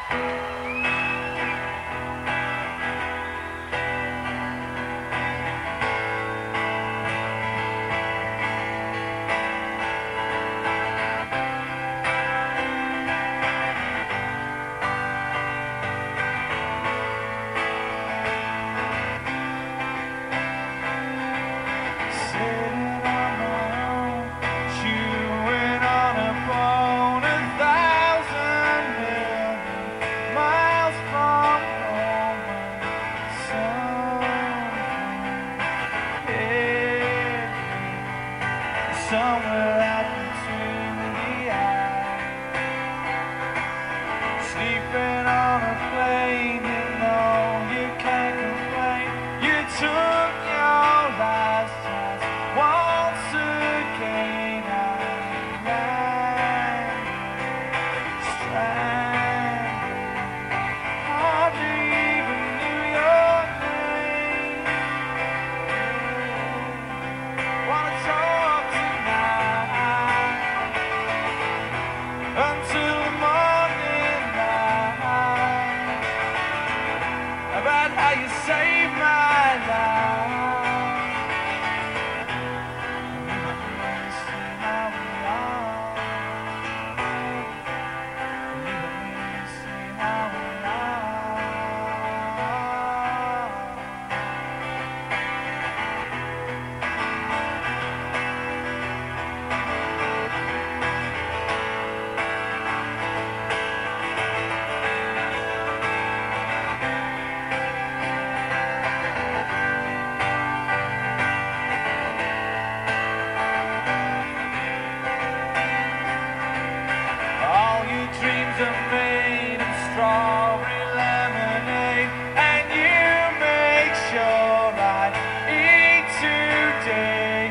Somewhere out between the eyes, sleeping on a plane, you know you can't complain. You took your last chance once again. I landed stranded, hardly even knew your name. Wanna talk until the morning light about how you saved my life. See how we are. You and me, see how we dreams are made of strawberry lemonade, and you make sure I eat today.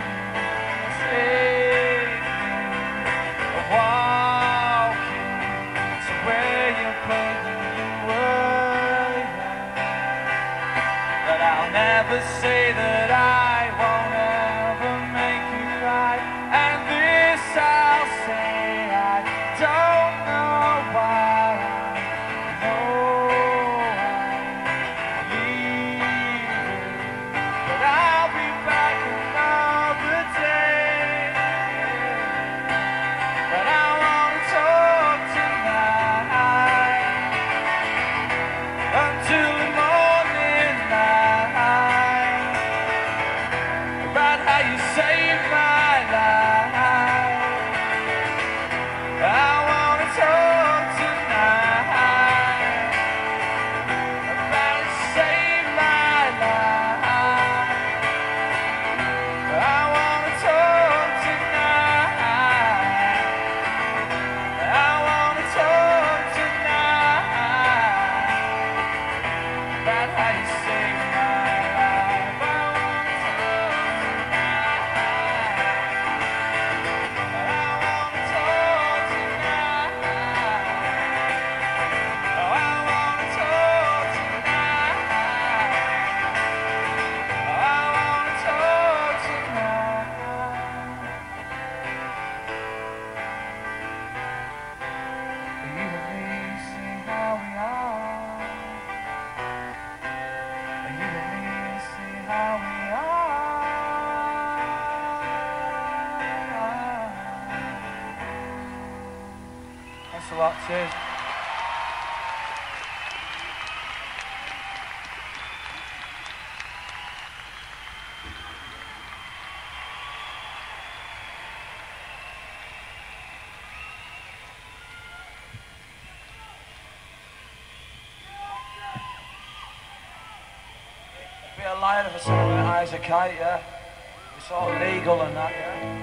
Take me walking to where you played when you were young. But I'll never say that I won't ever make you cry, and this I'll say, I don't know why. I know I'm leaving, but I'll be back another day. But I wanna talk tonight until the morning light about how you saved my life. I wanna talk tonight about it, save my life. I wanna talk tonight. I wanna talk tonight about how you saved my life. I wanna talk tonight. I wanna talk tonight. I wanna talk tonight. I wanna talk tonight. You and me, see how we are. You and me, see how we are. Thanks a lot, cheers. Be a liar if I said my eyes are kite, yeah? It's all legal and that, yeah?